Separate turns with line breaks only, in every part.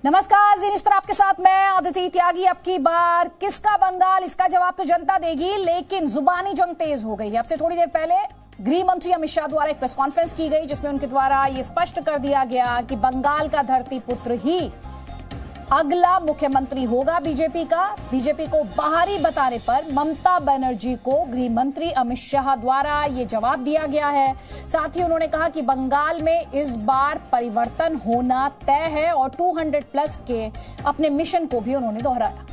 नमस्कार, जी न्यूज़ पर आपके साथ मैं आदिति त्यागी। अब की बार किसका बंगाल, इसका जवाब तो जनता देगी, लेकिन जुबानी जंग तेज हो गई है। अब से थोड़ी देर पहले गृह मंत्री अमित शाह द्वारा एक प्रेस कॉन्फ्रेंस की गई, जिसमें उनके द्वारा ये स्पष्ट कर दिया गया कि बंगाल का धरती पुत्र ही अगला मुख्यमंत्री होगा बीजेपी का। बीजेपी को बाहरी बताने पर ममता बनर्जी को गृह मंत्री अमित शाह द्वारा ये जवाब दिया गया है। साथ ही उन्होंने कहा कि बंगाल में इस बार परिवर्तन होना तय है और 200+ के अपने मिशन को भी उन्होंने दोहराया।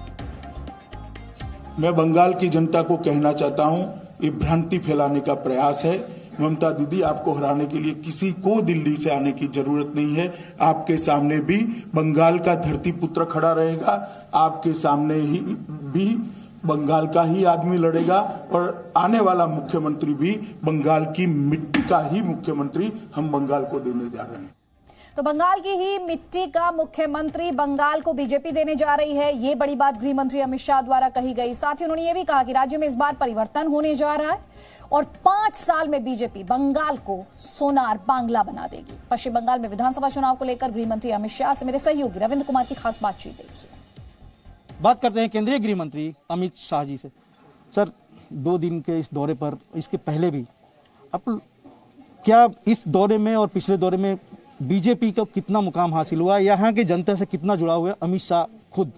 मैं बंगाल की जनता को कहना चाहता हूं, ये भ्रांति फैलाने का प्रयास है। ममता दीदी, आपको हराने के लिए किसी को दिल्ली से आने की जरूरत नहीं है। आपके सामने भी बंगाल का धरती पुत्र खड़ा रहेगा, आपके सामने ही भी बंगाल का ही आदमी लड़ेगा और आने वाला मुख्यमंत्री भी बंगाल की मिट्टी का ही मुख्यमंत्री हम बंगाल को देने जा रहे हैं।
तो बंगाल की ही मिट्टी का मुख्यमंत्री बंगाल को बीजेपी देने जा रही है, ये बड़ी बात गृह मंत्री अमित शाह द्वारा कही गई। साथ ही उन्होंने ये भी कहा कि राज्य में इस बार परिवर्तन होने जा रहा है और 5 साल में बीजेपी बंगाल को सोनार बांग्ला बना देगी। पश्चिम बंगाल में विधानसभा चुनाव को लेकर गृह मंत्री अमित शाह से मेरे सहयोगी रविंद्र कुमार की खास बातचीत देखिए।
बात करते हैं केंद्रीय गृह मंत्री अमित शाह जी से। सर, 2 दिन के इस दौरे पर, इसके पहले भी अब क्या इस दौरे में और पिछले दौरे में बीजेपी का कितना मुकाम हासिल हुआ, यहाँ के जनता से कितना जुड़ा हुआ है अमित शाह खुद?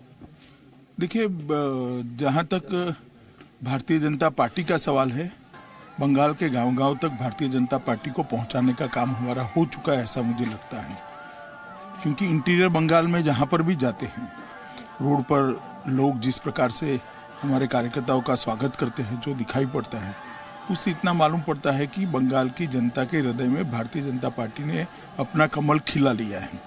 देखिए, जहां तक भारतीय जनता पार्टी का सवाल है, बंगाल के गांव-गांव तक भारतीय जनता पार्टी को पहुंचाने का काम हमारा हो चुका है, ऐसा मुझे लगता है। क्योंकि इंटीरियर बंगाल में जहां पर भी जाते हैं, रोड पर लोग जिस प्रकार से हमारे कार्यकर्ताओं का स्वागत करते हैं, जो दिखाई पड़ता है, उससे इतना मालूम पड़ता है कि बंगाल की जनता के हृदय में भारतीय जनता पार्टी ने अपना कमल खिला लिया है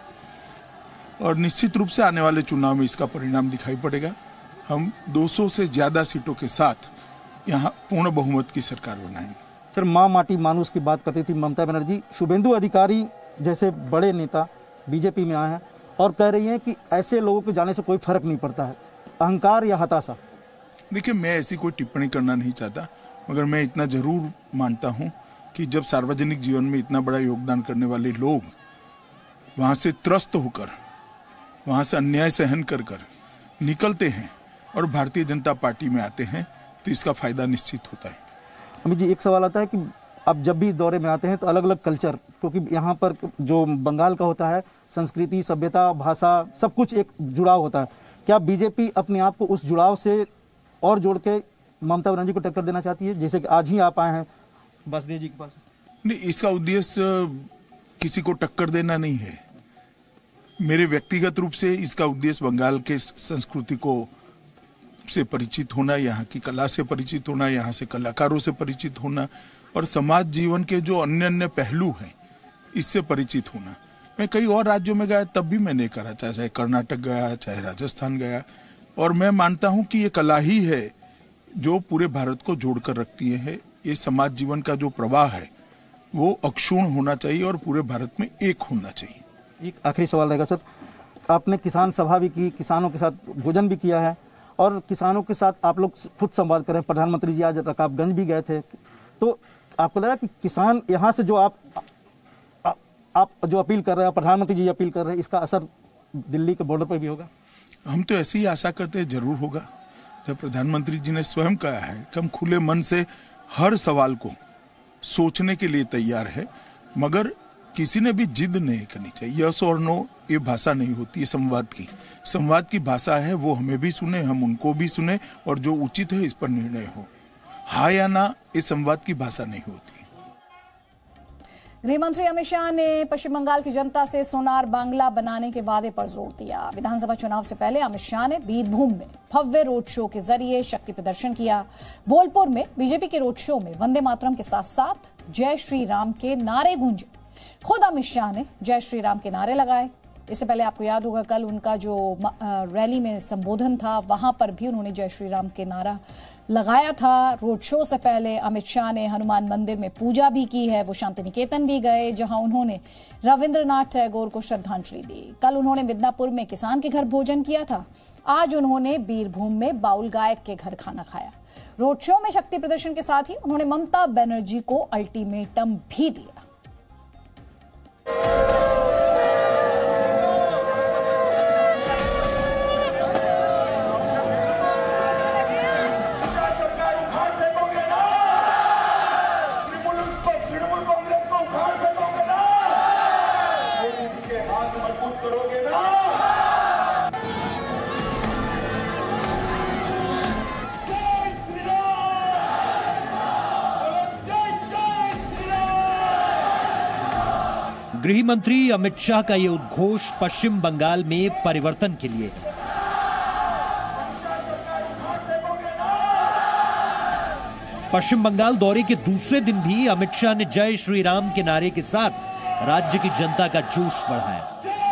और निश्चित रूप से आने वाले चुनाव में इसका परिणाम दिखाई पड़ेगा। हम 200 से ज्यादा सीटों के साथ यहाँ पूर्ण बहुमत की सरकार बनाएंगे।
सर, माँ माटी मानुस की बात करती थी ममता बनर्जी, शुभेंदु अधिकारी जैसे बड़े नेता बीजेपी में आए हैं और कह रही हैं कि ऐसे लोगों के जाने से कोई फर्क नहीं पड़ता है, अहंकार या हताशा।
देखिए, मैं ऐसी कोई टिप्पणी करना नहीं चाहता, मगर मैं इतना जरूर मानता हूं कि जब सार्वजनिक जीवन में इतना बड़ा योगदान करने वाले लोग वहां से त्रस्त होकर, वहां से अन्याय सहन कर निकलते हैं और भारतीय जनता पार्टी में आते हैं, तो इसका फायदा निश्चित होता है।
अमित जी, एक सवाल आता है कि अब जब भी दौरे में आते हैं तो अलग अलग कल्चर, क्योंकि यहाँ पर जो बंगाल का होता है, संस्कृति, सभ्यता, भाषा, सब कुछ एक जुड़ाव होता है। क्या बीजेपी अपने आप को उस जुड़ाव से और जोड़ के ममता बनर्जी को टक्कर देना चाहती है, जैसे कि आज ही आप आए हैं बसदेव जी के पास?
नहीं, इसका उद्देश्य किसी को टक्कर देना नहीं है। मेरे व्यक्तिगत रूप से इसका उद्देश्य बंगाल के संस्कृति को से परिचित होना, यहाँ की कला से परिचित होना, यहाँ से कलाकारों से परिचित होना और समाज जीवन के जो अन्य अन्य पहलू हैं, इससे परिचित होना। मैं कई और राज्यों में गया, तब भी मैंने करा, चाहे कर्नाटक गया, चाहे राजस्थान गया, और मैं मानता हूँ कि ये कला ही है जो पूरे भारत को जोड़कर रखती है। ये समाज जीवन का जो प्रवाह है वो अक्षुण्ण होना चाहिए और पूरे भारत में एक होना चाहिए।
एक आखिरी सवाल रहेगा सर, आपने किसान सभा भी की, किसानों के साथ भोजन भी किया है और किसानों के साथ आप लोग खुद संवाद करें, प्रधानमंत्री जी आज रकाबगंज भी गए थे, तो आपको लगा कि किसान यहाँ से जो आप जो अपील कर रहे हैं, प्रधानमंत्री जी अपील कर रहे हैं, इसका असर दिल्ली के बॉर्डर पर भी होगा?
हम तो ऐसी ही आशा करते हैं, जरूर होगा। जब प्रधानमंत्री जी ने स्वयं कहा है कि हम खुले मन से हर सवाल को सोचने के लिए तैयार है, मगर किसी ने भी जिद नहीं करनी चाहिए। यस और नो ये भाषा नहीं होती है संवाद की भाषा है। वो हमें भी सुने, हम उनको भी सुने और जो उचित है इस पर निर्णय हो। हाँ या ना, ये संवाद की भाषा नहीं होती।
गृह मंत्री अमित शाह ने पश्चिम बंगाल की जनता से सोनार बांग्ला बनाने के वादे पर जोर दिया। विधानसभा चुनाव से पहले अमित शाह ने बीरभूम में भव्य रोड शो के जरिए शक्ति प्रदर्शन किया। बोलपुर में बीजेपी के रोड शो में वंदे मातरम के साथ साथ जय श्री राम के नारे गूंजे। खुद अमित शाह ने जय श्री राम के नारे लगाए। इससे पहले आपको याद होगा, कल उनका जो रैली में संबोधन था, वहां पर भी उन्होंने जय श्री राम के नारा लगाया था। रोड शो से पहले अमित शाह ने हनुमान मंदिर में पूजा भी की है। वो शांति निकेतन भी गए, जहां उन्होंने रविंद्रनाथ टैगोर को श्रद्धांजलि दी। कल उन्होंने मिदनापुर में किसान के घर भोजन किया था। आज उन्होंने बीरभूम में बाउल गायक के घर खाना खाया। रोड शो में शक्ति प्रदर्शन के साथ ही उन्होंने ममता बनर्जी को अल्टीमेटम भी दिया।
गृह मंत्री अमित शाह का यह उद्घोष पश्चिम बंगाल में परिवर्तन के लिए है। पश्चिम बंगाल दौरे के दूसरे दिन भी अमित शाह ने जय श्री राम के नारे के साथ राज्य की जनता का जोश बढ़ाया।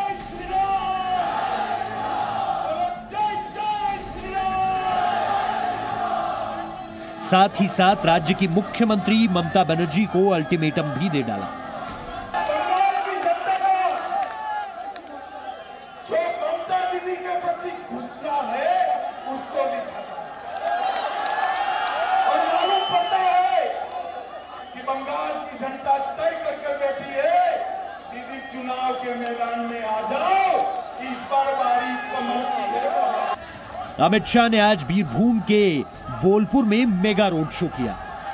साथ ही साथ राज्य की मुख्यमंत्री ममता बनर्जी को अल्टीमेटम भी दे डाला।
बंगाल की जनता का जो ममता दीदी के प्रति गुस्सा है उसको दिखाता और मालूम पड़ता है कि बंगाल की जनता तय कर बैठी है, दीदी चुनाव के मैदान में आ जाओ, इस बार बारी कमल की है।
अमित शाह ने आज बीरभूम के बोलपुर में मेगा रोड शो किया।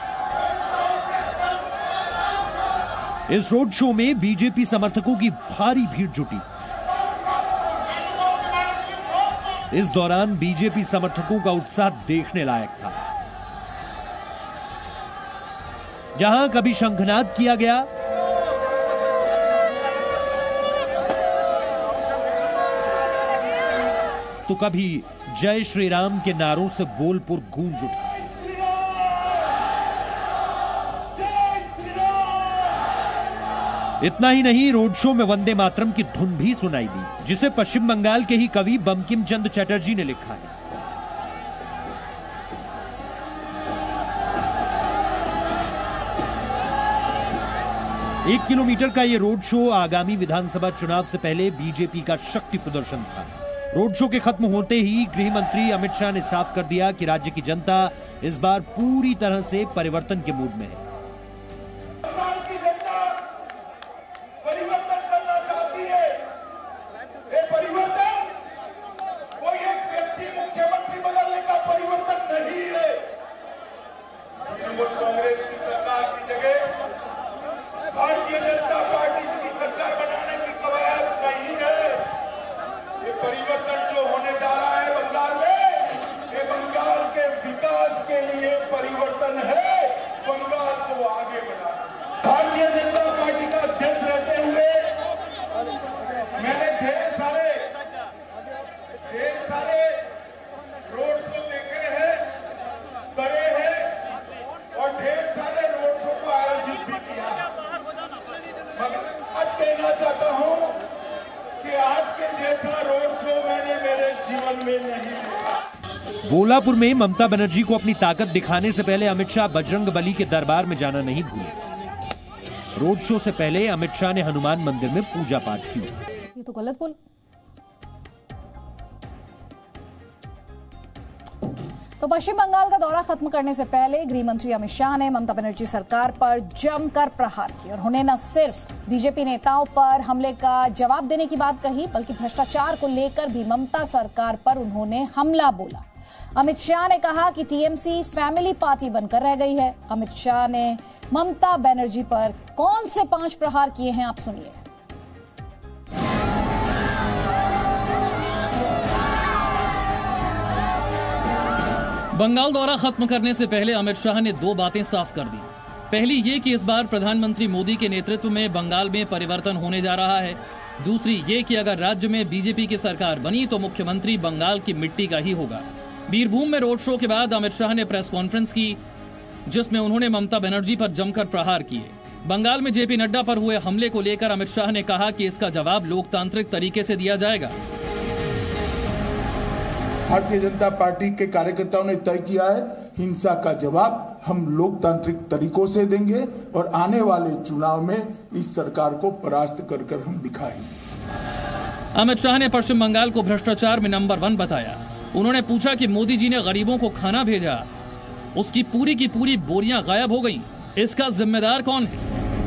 इस रोड शो में बीजेपी समर्थकों की भारी भीड़ जुटी। इस दौरान बीजेपी समर्थकों का उत्साह देखने लायक था। जहां कभी शंखनाद किया गया, तो कभी जय श्री राम के नारों से बोलपुर गूंज उठा। इतना ही नहीं, रोड शो में वंदे मातरम की धुन भी सुनाई दी, जिसे पश्चिम बंगाल के ही कवि बंकिम चंद्र चटर्जी ने लिखा है। एक किलोमीटर का यह रोड शो आगामी विधानसभा चुनाव से पहले बीजेपी का शक्ति प्रदर्शन था। रोड शो के खत्म होते ही गृह मंत्री अमित शाह ने साफ कर दिया कि राज्य की जनता इस बार पूरी तरह से परिवर्तन के मूड में है।
बंगाल की जनता परिवर्तन करना चाहती है। ये परिवर्तन कोई एक व्यक्ति मुख्यमंत्री बदलने का परिवर्तन नहीं है। तृणमूल कांग्रेस की सरकार की जगह भारतीय जनता पार्टी की सरकार बनाने की कवायद नहीं है। ये परिवर्तन जो होने जा रहा है बंगाल में, ये बंगाल के विकास के लिए परिवर्तन है, बंगाल को आगे बढ़ाना। भारतीय जनता पार्टी का अध्यक्ष रहते हुए मैंने ढेर सारे रोड शो देखे हैं, करे हैं और ढेर सारे रोड शो को आयोजित भी किया। मगर आज कहना चाहता हूं कि आज के जैसा रोड शो मैंने मेरे जीवन में नहीं देखा।
बोलापुर में ममता बनर्जी को अपनी ताकत दिखाने से पहले अमित शाह बजरंग बली के दरबार में जाना नहीं भूले। रोड शो से पहले अमित शाह ने हनुमान मंदिर में पूजा पाठ की।
ये तो गलत बोल। तो पश्चिम बंगाल का दौरा खत्म करने से पहले गृह मंत्री अमित शाह ने ममता बनर्जी सरकार पर जमकर प्रहार किया और उन्हें न सिर्फ बीजेपी नेताओं पर हमले का जवाब देने की बात कही, बल्कि भ्रष्टाचार को लेकर भी ममता सरकार पर उन्होंने हमला बोला। अमित शाह ने कहा कि टीएमसी फैमिली पार्टी बनकर रह गई है। अमित शाह ने ममता बनर्जी पर कौन से 5 प्रहार किए हैं, आप सुनिए।
बंगाल दौरा खत्म करने से पहले अमित शाह ने 2 बातें साफ कर दी। पहली ये कि इस बार प्रधानमंत्री मोदी के नेतृत्व में बंगाल में परिवर्तन होने जा रहा है। दूसरी ये कि अगर राज्य में बीजेपी की सरकार बनी तो मुख्यमंत्री बंगाल की मिट्टी का ही होगा। बीरभूम में रोड शो के बाद अमित शाह ने प्रेस कॉन्फ्रेंस की, जिसमें उन्होंने ममता बनर्जी पर जमकर प्रहार किए। बंगाल में जेपी नड्डा पर हुए हमले को लेकर अमित शाह ने कहा कि इसका जवाब लोकतांत्रिक तरीके से दिया जाएगा।
भारतीय जनता पार्टी के कार्यकर्ताओं ने तय किया है, हिंसा का जवाब हम लोकतांत्रिक तरीकों से देंगे और आने वाले चुनाव में इस सरकार को परास्त कर हम दिखाएंगे।
अमित शाह ने पश्चिम बंगाल को भ्रष्टाचार में नंबर 1 बताया। उन्होंने पूछा कि मोदी जी ने गरीबों को खाना भेजा, उसकी पूरी की पूरी बोरियां गायब हो गईं, इसका जिम्मेदार कौन है?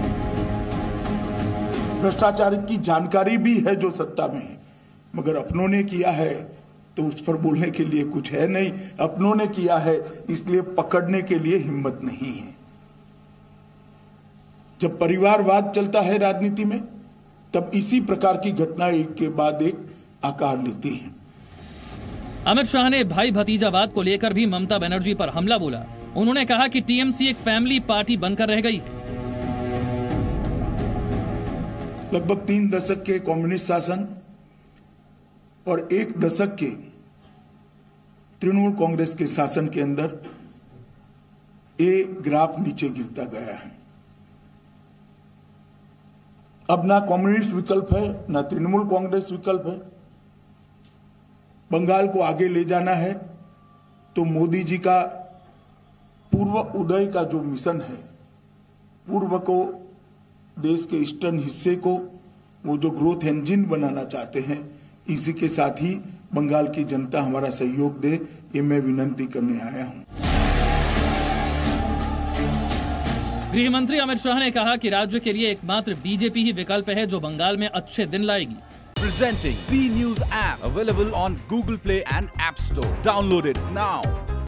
भ्रष्टाचार की जानकारी भी है जो सत्ता में है, मगर अपनों ने किया है तो उस पर बोलने के लिए कुछ है नहीं। अपनों ने किया है इसलिए पकड़ने के लिए हिम्मत नहीं है। जब परिवारवाद चलता है राजनीति में, तब इसी प्रकार की घटना एक के बाद एक आकार लेती है।
अमित शाह ने भाई भतीजावाद को लेकर भी ममता बनर्जी पर हमला बोला। उन्होंने कहा कि टीएमसी एक फैमिली पार्टी बनकर रह गई है।
लगभग 3 दशक के कम्युनिस्ट शासन और 1 दशक के तृणमूल कांग्रेस के शासन के अंदर ये ग्राफ नीचे गिरता गया है। अब ना कम्युनिस्ट विकल्प है, ना तृणमूल कांग्रेस विकल्प है। बंगाल को आगे ले जाना है तो मोदी जी का पूर्व उदय का जो मिशन है, पूर्व को देश के ईस्टर्न हिस्से को वो जो ग्रोथ इंजन बनाना चाहते हैं, इसी के साथ ही बंगाल की जनता हमारा सहयोग दे, ये मैं विनती करने आया हूं।
गृह मंत्री अमित शाह ने कहा कि राज्य के लिए एकमात्र बीजेपी ही विकल्प है जो बंगाल में अच्छे दिन लाएगी।
Presenting B News app available on Google Play and App Store. Download it now.